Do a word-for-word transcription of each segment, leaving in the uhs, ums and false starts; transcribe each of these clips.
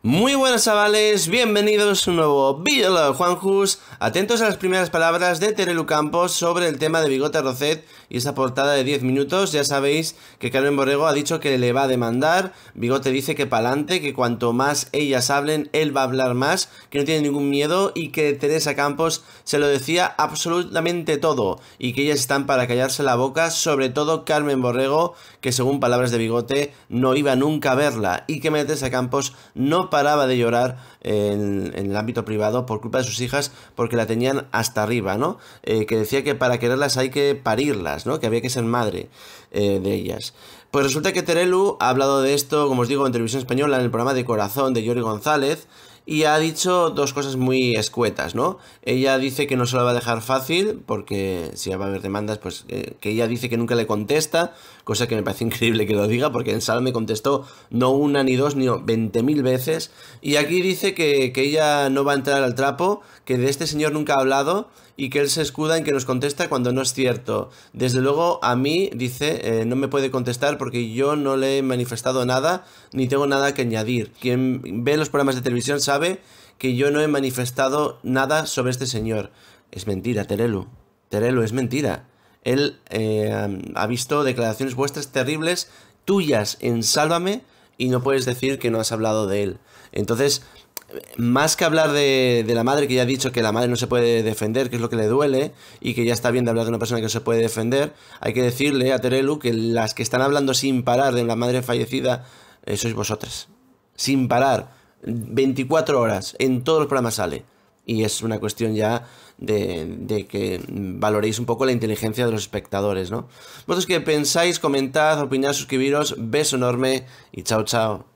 Muy buenas chavales, bienvenidos a un nuevo vídeo de Juanjus. Atentos a las primeras palabras de Terelu Campos sobre el tema de Bigote Rocet y esa portada de diez minutos. Ya sabéis que Carmen Borrego ha dicho que le va a demandar. Bigote dice que pa'lante, que cuanto más ellas hablen, él va a hablar más, que no tiene ningún miedo y que Teresa Campos se lo decía absolutamente todo y que ellas están para callarse la boca, sobre todo Carmen Borrego, que según palabras de Bigote no iba nunca a verla, y que Teresa Campos no paraba de llorar en, en el ámbito privado por culpa de sus hijas porque la tenían hasta arriba, ¿no? Eh, que decía que para quererlas hay que parirlas, ¿no? Que había que ser madre eh, de ellas. Pues resulta que Terelu ha hablado de esto, como os digo, en Televisión Española, en el programa de Corazón de Yori González, y ha dicho dos cosas muy escuetas, ¿no? Ella dice que no se lo va a dejar fácil, porque si va a haber demandas, pues eh, que ella dice que nunca le contesta, cosa que me parece increíble que lo diga, porque en Sala me contestó no una, ni dos, ni veinte mil veces. Y aquí dice que, que ella no va a entrar al trapo, que de este señor nunca ha hablado, y que él se escuda en que nos contesta cuando no es cierto. Desde luego, a mí, dice, eh, no me puede contestar porque yo no le he manifestado nada, ni tengo nada que añadir. Quien ve los programas de televisión sabe que yo no he manifestado nada sobre este señor. Es mentira, Terelu. Terelu, es mentira. Él eh, ha visto declaraciones vuestras terribles, tuyas en Sálvame, y no puedes decir que no has hablado de él. Entonces, más que hablar de, de la madre, que ya ha dicho que la madre no se puede defender, que es lo que le duele, y que ya está bien de hablar de una persona que no se puede defender, hay que decirle a Terelu que las que están hablando sin parar de la madre fallecida eh, sois vosotras. Sin parar, veinticuatro horas, en todos los programas sale. Y es una cuestión ya de, de que valoréis un poco la inteligencia de los espectadores, ¿no? Vosotros que pensáis, comentad, opinad, suscribiros, beso enorme y chao chao.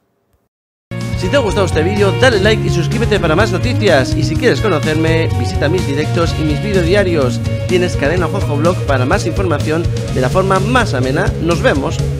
Si te ha gustado este vídeo, dale like y suscríbete para más noticias. Y si quieres conocerme, visita mis directos y mis vídeos diarios. Tienes Cadena Juanjo Blog para más información de la forma más amena. Nos vemos.